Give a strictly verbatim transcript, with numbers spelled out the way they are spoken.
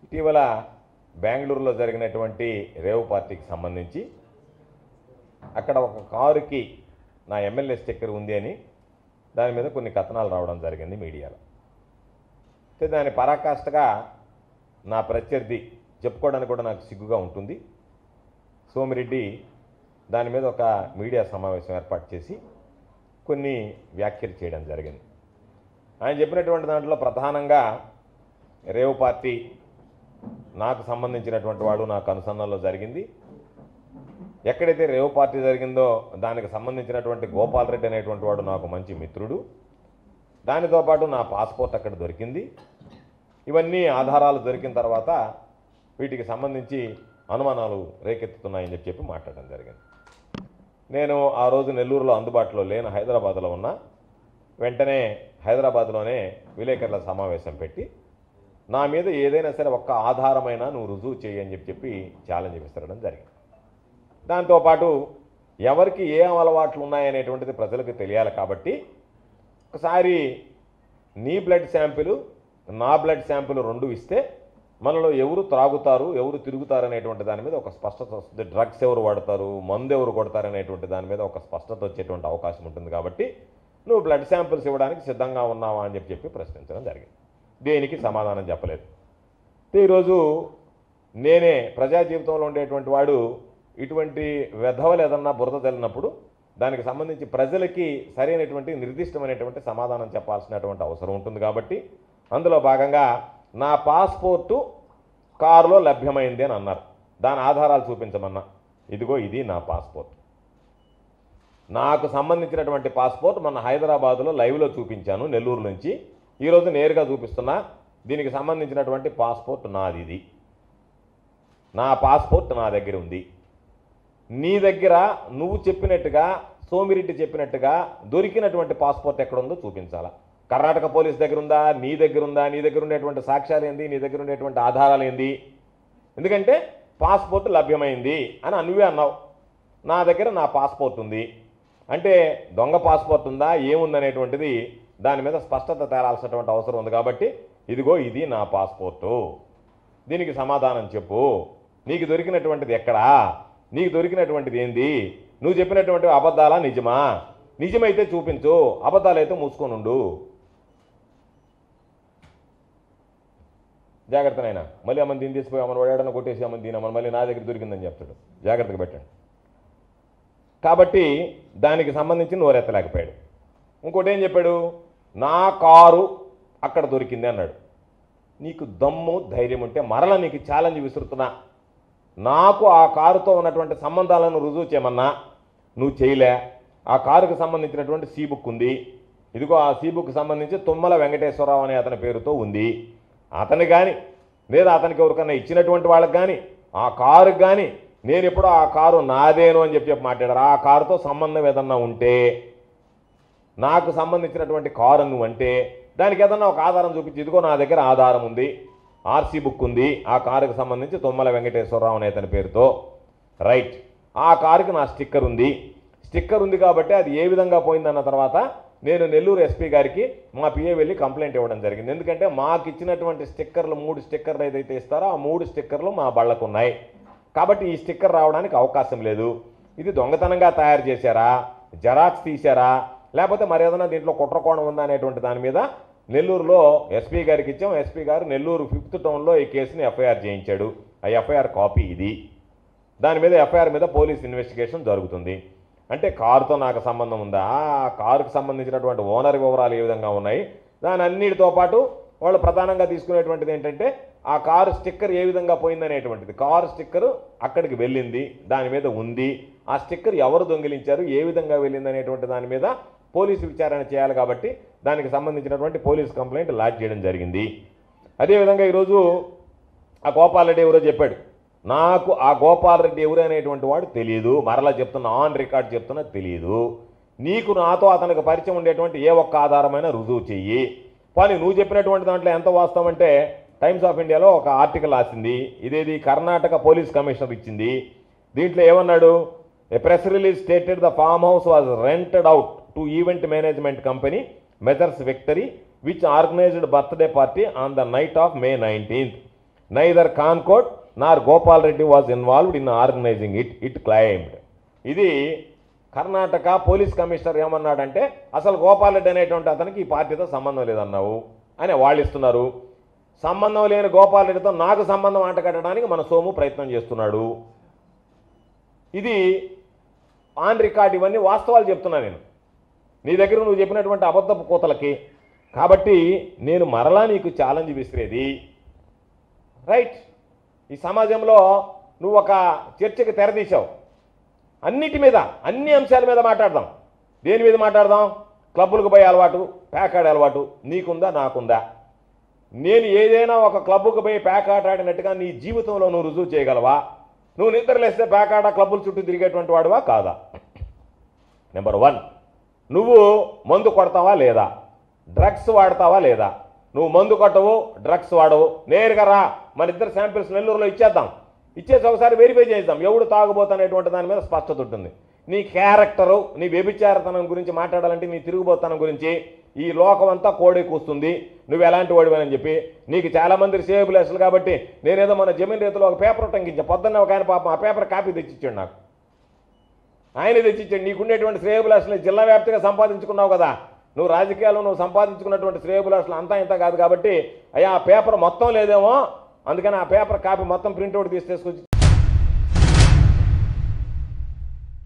ఇటీవల బెంగళూరులో జరిగినటువంటి రేవ్ పార్టీకి సంబంధించి అక్కడ ఒక కారుకి నా ఎమ్మెల్యే స్టిక్కర్ ఉంది అని దాని మీద కొన్ని కథనాలు రావడం జరిగింది మీడియాలో. అయితే దాని పరాకాష్ఠగా నా ప్రత్యర్థి చెప్పుకోవడానికి కూడా నాకు సిగ్గుగా ఉంటుంది, సోమిరెడ్డి దాని మీద ఒక మీడియా సమావేశం ఏర్పాటు చేసి కొన్ని వ్యాఖ్యలు చేయడం జరిగింది. ఆయన చెప్పినటువంటి దాంట్లో ప్రధానంగా రేవ్ పార్టీ నాకు సంబంధించినటువంటి వాడు నాకు అనుసంధానంలో జరిగింది. ఎక్కడైతే రేవ్ పార్టీ జరిగిందో దానికి సంబంధించినటువంటి గోపాల్ రెడ్డి అనేటువంటి వాడు నాకు మంచి మిత్రుడు. దానితో పాటు నా పాస్పోర్ట్ అక్కడ దొరికింది. ఇవన్నీ ఆధారాలు దొరికిన తర్వాత వీటికి సంబంధించి అనుమానాలు రేకెత్తుతున్నాయని చెప్పి చెప్పి మాట్లాడడం జరిగింది. నేను ఆ రోజు నెల్లూరులో అందుబాటులో లేను, హైదరాబాద్లో ఉన్నా. వెంటనే హైదరాబాద్లోనే విలేకరుల సమావేశం పెట్టి నా మీద ఏదైనా సరే ఒక్క ఆధారమైనా నువ్వు రుజువు చేయి అని చెప్పి చెప్పి ఛాలెంజ్ విసరడం జరిగింది. దాంతోపాటు ఎవరికి ఏ అలవాట్లు ఉన్నాయనేటువంటిది ప్రజలకు తెలియాలి కాబట్టి ఒకసారి నీ బ్లడ్ శాంపిల్ నా బ్లడ్ శాంపిల్ రెండు ఇస్తే మనలో ఎవరు త్రాగుతారు ఎవరు తిరుగుతారు అనేటువంటి దాని మీద ఒక స్పష్టత వస్తుంది. డ్రగ్స్ ఎవరు వాడతారు, మందు ఎవరు కొడతారు అనేటువంటి దాని మీద ఒక స్పష్టత వచ్చేటువంటి అవకాశం ఉంటుంది. కాబట్టి నువ్వు బ్లడ్ శాంపిల్స్ ఇవ్వడానికి సిద్ధంగా ఉన్నావా అని చెప్పి చెప్పి ప్రశ్నించడం జరిగింది. దేనికి సమాధానం చెప్పలేదు. ఈరోజు నేనే ప్రజా జీవితంలో ఉండేటువంటి వాడు ఇటువంటి వెధవలు ఏదన్నా బురద తెలినప్పుడు దానికి సంబంధించి ప్రజలకి సరైనటువంటి నిర్దిష్టమైనటువంటి సమాధానం చెప్పాల్సినటువంటి అవసరం ఉంటుంది. కాబట్టి అందులో భాగంగా నా పాస్పోర్టు కారులో లభ్యమైంది అని అన్నారు. దాని ఆధారాలు చూపించమన్నా. ఇదిగో ఇది నా పాస్పోర్ట్. నాకు సంబంధించినటువంటి పాస్పోర్ట్ మన హైదరాబాదులో లైవ్లో చూపించాను నెల్లూరు నుంచి. ఈరోజు నేరుగా చూపిస్తున్నా. దీనికి సంబంధించినటువంటి పాస్పోర్ట్ నాది. ఇది నా పాస్పోర్ట్ నా దగ్గర ఉంది. నీ దగ్గర నువ్వు చెప్పినట్టుగా సోమిరెడ్డి చెప్పినట్టుగా దొరికినటువంటి పాస్పోర్ట్ ఎక్కడుందో చూపించాలా. కర్ణాటక పోలీస్ దగ్గర ఉందా, నీ దగ్గర ఉందా, నీ దగ్గర ఉండేటువంటి సాక్ష్యాలు ఏంది, నీ దగ్గర ఉండేటువంటి ఆధారాలు ఏంది? ఎందుకంటే పాస్పోర్ట్ లభ్యమైంది అని అనువే అన్నావు. నా దగ్గర నా పాస్పోర్ట్ ఉంది అంటే దొంగ పాస్పోర్ట్ ఉందా ఏముందనేటువంటిది దాని మీద స్పష్టత తేలాల్సినటువంటి అవసరం ఉంది. కాబట్టి ఇదిగో ఇది నా పాస్పోర్టు, దీనికి సమాధానం చెప్పు. నీకు దొరికినటువంటిది ఎక్కడా, నీకు దొరికినటువంటిది ఏంది, నువ్వు చెప్పినటువంటి అబద్ధాలా నిజమా? నిజమైతే చూపించు, అబద్ధాలైతే మూసుకొని ఉండు. జాగ్రత్తనైనా మళ్ళీ అమ్మని దీన్ని తీసిపోయి అమ్మని వాడాడని కొట్టేసి అమ్మని దీని అమ్మని మళ్ళీ నా దగ్గర దొరికిందని చెప్తాడు. జాగ్రత్తగా పెట్టండి. కాబట్టి దానికి సంబంధించి నోరెత్తలేకపోయాడు. ఇంకోటి ఏం చెప్పాడు, నా కారు అక్కడ దొరికింది అన్నాడు. నీకు దమ్ము ధైర్యం ఉంటే మరలా నీకు ఛాలెంజ్ విసురుతున్నా. నాకు ఆ కారుతో ఉన్నటువంటి సంబంధాలను రుజువు చేయమన్నా నువ్వు చేయలే. ఆ కారుకు సంబంధించినటువంటి సీ బుక్ ఉంది. ఇదిగో ఆ సీ బుక్ సంబంధించి తుమ్మల వెంకటేశ్వరరావు అనే అతని పేరుతో ఉంది. అతను కానీ లేదా అతనికి ఎవరికన్నా ఇచ్చినటువంటి వాళ్ళకి కానీ ఆ కారుకి కానీ నేను ఎప్పుడో ఆ కారు నాదేను అని చెప్పి చెప్పి మాట్లాడారు. ఆ కారుతో సంబంధం ఏదన్నా ఉంటే, నాకు సంబంధించినటువంటి కారు నువ్వు అంటే దానికి ఏదన్నా ఒక ఆధారం చూపించి ఇదిగో నా దగ్గర ఆధారం ఉంది, ఆర్సీ బుక్ ఉంది ఆ కారుకు సంబంధించి తుమ్మల వెంకటేశ్వరరావు అనే అతని పేరుతో. రైట్, ఆ కారుకి నా స్టిక్కర్ ఉంది. స్టిక్కర్ ఉంది కాబట్టి అది ఏ విధంగా పోయిందన్న తర్వాత నేను నెల్లూరు ఎస్పీ గారికి మా పిఏ వెళ్ళి కంప్లైంట్ ఇవ్వడం జరిగింది. ఎందుకంటే మాకు ఇచ్చినటువంటి స్టిక్కర్లు మూడు స్టిక్కర్లు ఏదైతే ఇస్తారో ఆ మూడు స్టిక్కర్లు మా బళ్ళకు ఉన్నాయి. కాబట్టి ఈ స్టిక్కర్ రావడానికి అవకాశం లేదు. ఇది దొంగతనంగా తయారు చేశారా, జెరాక్స్ తీశారా, లేకపోతే మరేదైనా దీంట్లో కుట్రకోణం ఉందా అనేటువంటి దాని మీద నెల్లూరులో ఎస్పీ గారికి ఇచ్చాం. ఎస్పీ గారు నెల్లూరు ఫిఫ్త్ టౌన్లో ఈ కేసుని ఎఫ్ఐఆర్ చేయించాడు. ఆ ఎఫ్ఐఆర్ కాపీ ఇది. దాని మీద ఎఫ్ఐఆర్ మీద పోలీస్ ఇన్వెస్టిగేషన్ జరుగుతుంది. అంటే కారుతో నాకు సంబంధం ఉందా, ఆ కారుకు సంబంధించినటువంటి ఓనర్ వివరాలు ఏ విధంగా ఉన్నాయి, దాని అన్నిటితో పాటు వాళ్ళు ప్రధానంగా తీసుకునేటువంటిది ఏంటంటే ఆ కారు స్టిక్కర్ ఏ విధంగా పోయిందనేటువంటిది. కారు స్టిక్కర్ అక్కడికి వెళ్ళింది, దాని మీద ఉంది. ఆ స్టిక్కర్ ఎవరు దొంగిలించారు, ఏ విధంగా వెళ్ళింది అనేటువంటి దాని మీద పోలీసు విచారణ చేయాలి. కాబట్టి దానికి సంబంధించినటువంటి పోలీస్ కంప్లైంట్ లాడ్జ్ చేయడం జరిగింది. అదేవిధంగా ఈరోజు ఆ గోపాల్ రెడ్డి ఎవరో చెప్పాడు. నాకు ఆ గోపాల్ రెడ్డి ఎవరు అనేటువంటి వాడు తెలియదు. మరలా చెప్తున్నా, ఆన్ రికార్డ్ చెప్తున్నా, తెలియదు. నీకు నాతో అతనికి పరిచయం ఉండేటువంటి ఏ ఒక్క ఆధారమైన రుజువు చెయ్యి. కానీ నువ్వు చెప్పినటువంటి దాంట్లో ఎంత వాస్తవం అంటే టైమ్స్ ఆఫ్ ఇండియాలో ఒక ఆర్టికల్ రాసింది. ఇదేది కర్ణాటక పోలీస్ కమిషనర్ ఇచ్చింది. దీంట్లో ఏమన్నాడు, a press release stated the farm house was rented out to event management company Messrs Victory which organized birthday party on the night of May nineteenth. Neither Kancot nor Gopal Reddy was involved in organizing it it claimed. ఇది Karnataka police commissioner ఏమన్నాడంటే అసలు గోపాల్ రెడ్డి అనేటువంటి అతనికి ఈ పార్టీతో సంబంధం లేదన్నావు అని వాళ్ళు ఇస్తున్నారు. సంబంధం లేని గోపాల్ రెడ్డితో నాకు సంబంధం అంటగట్టడానికి మన సోము ప్రయత్నం చేస్తున్నాడు. ఇది ఆన్ రికార్డ్, ఇవన్నీ వాస్తవాలు చెప్తున్నా నేను నీ దగ్గర నువ్వు చెప్పినటువంటి అబద్ధపు కూతలకి. కాబట్టి నేను మరలా నీకు ఛాలెంజ్ విసిరేది, రైట్, ఈ సమాజంలో నువ్వు ఒక చర్చకి తెరదీశావు. అన్నిటి మీద, అన్ని అంశాల మీద మాట్లాడదాం. దేని మీద మాట్లాడదాం? క్లబ్బులకు పోయే అలవాటు, ప్యాకాడే అలవాటు నీకుందా, నాకుందా? నేను ఏదైనా ఒక క్లబ్బుకు పోయి ప్యాకాట ఆడినట్టుగా నీ జీవితంలో నువ్వు రుజువు చేయగలవా? నువ్వు నిద్రలేస్తే ప్యాకాట క్లబ్బుల చుట్టూ తిరిగేటువంటి వాడువా కాదా? నెంబర్ వన్, నువ్వు మందు కొడతావా లేదా? డ్రగ్స్ వాడతావా లేదా? నువ్వు మందు కొట్టవు, డ్రగ్స్ వాడవు, నేరుగా రా, మన ఇద్దరు శాంపిల్స్ నెల్లూరులో ఇచ్చేద్దాం. ఇచ్చేసి ఒకసారి వెరిఫై చేద్దాం ఎవడు తాగుబోతనేటువంటి దాని మీద స్పష్టత ఉంటుంది. నీ క్యారెక్టరు, నీ వ్యభిచారతనం గురించి మాట్లాడాలంటే, నీ తిరుగుబోతనం గురించి ఈ లోకం అంతా కోడే కూస్తుంది నువ్వు ఎలాంటి వాడివని చెప్పి. నీకు చాలామంది సేబులేసలు కాబట్టి నేనేదో మన జమీన్ రైతులో ఒక పేపర్ టంకించా. పొద్దున్న ఒక ఆయన పాపం ఆ పేపర్ కాపీ తెచ్చిచ్చాడు నాకు. ఆయన తెచ్చిచ్చాడు. నీకుండేటువంటి శ్రేయబులాసులు జిల్లా వ్యాప్తిగా సంపాదించుకున్నావు కదా, నువ్వు రాజకీయాల్లో నువ్వు సంపాదించుకున్నటువంటి శ్రేయబులాసులు అంతా ఇంత కాదు కాబట్టి అయ్యా ఆ పేపర్ మొత్తం లేదేమో, అందుకని ఆ పేపర్ కాపీ మొత్తం ప్రింట్అవుట్ తీసి తీసుకొచ్చి